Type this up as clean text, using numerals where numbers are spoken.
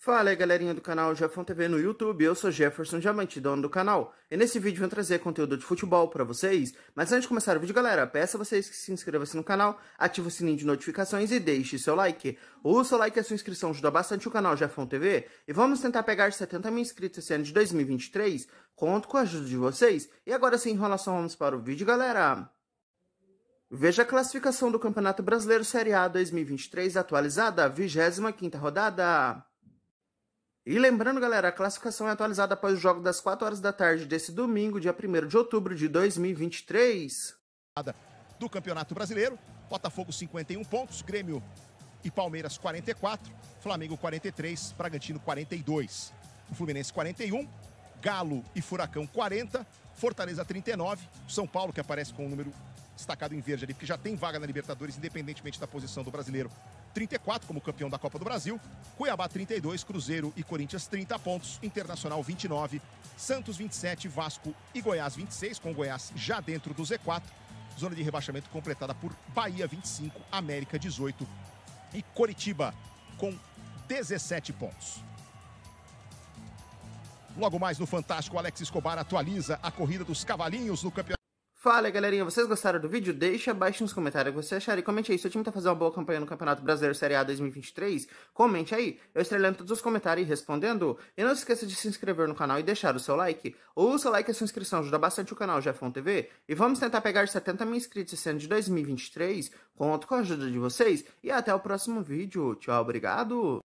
Fala aí galerinha do canal Jefferson TV no YouTube, eu sou Jefferson Diamante, dono do canal. E nesse vídeo vou trazer conteúdo de futebol pra vocês. Mas antes de começar o vídeo, galera, peço a vocês que se inscrevam no canal, ative o sininho de notificações e deixe seu like. O seu like e a sua inscrição ajuda bastante o canal Jefferson TV. E vamos tentar pegar 70 mil inscritos esse ano de 2023. Conto com a ajuda de vocês. E agora sem enrolação, vamos para o vídeo, galera. Veja a classificação do Campeonato Brasileiro Série A 2023 atualizada, 25ª rodada. E lembrando, galera, a classificação é atualizada após o jogo das 4 horas da tarde desse domingo, dia 1º de outubro de 2023. Do Campeonato Brasileiro, Botafogo 51 pontos, Grêmio e Palmeiras 44, Flamengo 43, Bragantino 42, o Fluminense 41, Galo e Furacão 40, Fortaleza 39, São Paulo, que aparece com o número destacado em verde ali, porque já tem vaga na Libertadores, independentemente da posição do brasileiro, 34 como campeão da Copa do Brasil, Cuiabá 32, Cruzeiro e Corinthians 30 pontos, Internacional 29, Santos 27, Vasco e Goiás 26, com Goiás já dentro do Z4, zona de rebaixamento completada por Bahia 25, América 18 e Coritiba com 17 pontos. Logo mais no Fantástico, Alex Escobar atualiza a corrida dos cavalinhos no campeonato. Fala aí, galerinha, vocês gostaram do vídeo? Deixa abaixo nos comentários o que você acharam e comente aí. Se o time tá fazendo uma boa campanha no Campeonato Brasileiro Série A 2023, comente aí. Eu estarei lendo todos os comentários e respondendo. E não se esqueça de se inscrever no canal e deixar o seu like. O seu like e a sua inscrição ajuda bastante o canal Jefferson TV. E vamos tentar pegar 70 mil inscritos esse ano de 2023. Conto com a ajuda de vocês. E até o próximo vídeo. Tchau, obrigado!